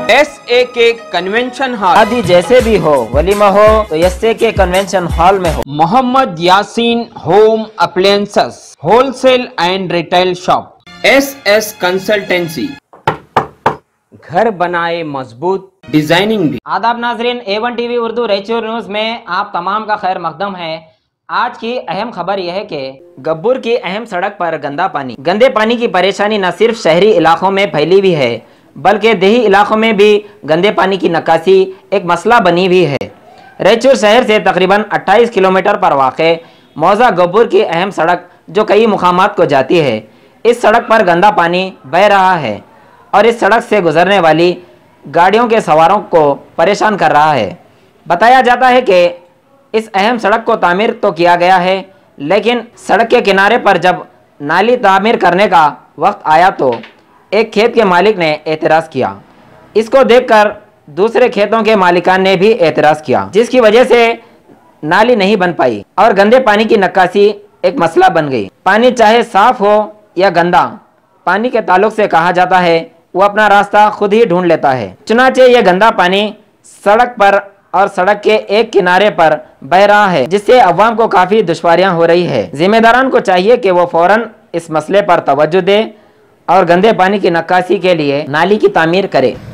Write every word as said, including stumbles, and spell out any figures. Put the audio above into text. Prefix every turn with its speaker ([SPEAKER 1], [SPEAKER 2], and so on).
[SPEAKER 1] S A के convention hall.
[SPEAKER 2] शादी जैसे भी हो, वलीमा हो तो एस ए के कन्वेंशन हॉल में हो।
[SPEAKER 1] Mohammed Yasin home appliances wholesale and retail shop. S S consultancy, घर बनाए मजबूत, डिजाइनिंग भी।
[SPEAKER 2] आदाब नाजरीन, A one TV Urdu Raichur news में आप तमाम का खैर मकदम है। आज की अहम खबर यह है कि गब्बूर की अहम सड़क पर गंदा पानी। गंदे पानी की परेशानी न सिर्फ शहरी इलाकों में फैली हुई है बल्कि देही इलाकों में भी गंदे पानी की निकासी एक मसला बनी हुई है। रायचूर शहर से तकरीबन अट्ठाईस किलोमीटर पर वाक़े मौजा गब्बूर की अहम सड़क जो कई मुकामात को जाती है, इस सड़क पर गंदा पानी बह रहा है और इस सड़क से गुजरने वाली गाड़ियों के सवारों को परेशान कर रहा है। बताया जाता है कि इस अहम सड़क को तामीर तो किया गया है, लेकिन सड़क के किनारे पर जब नाली तामीर करने का वक्त आया तो एक खेत के मालिक ने एतराज़ किया। इसको देखकर दूसरे खेतों के मालिकान ने भी एतराज़ किया, जिसकी वजह से नाली नहीं बन पाई और गंदे पानी की निकासी एक मसला बन गई। पानी चाहे साफ हो या गंदा, पानी के ताल्लुक से कहा जाता है वो अपना रास्ता खुद ही ढूंढ लेता है। चुनाचे ये गंदा पानी सड़क पर और सड़क के एक किनारे पर बह रहा है, जिससे अवाम को काफ़ी दुश्वारियां हो रही है। जिम्मेदारान को चाहिए कि वो फौरन इस मसले पर तवज्जो दे और गंदे पानी की निकासी के लिए नाली की तामीर करे।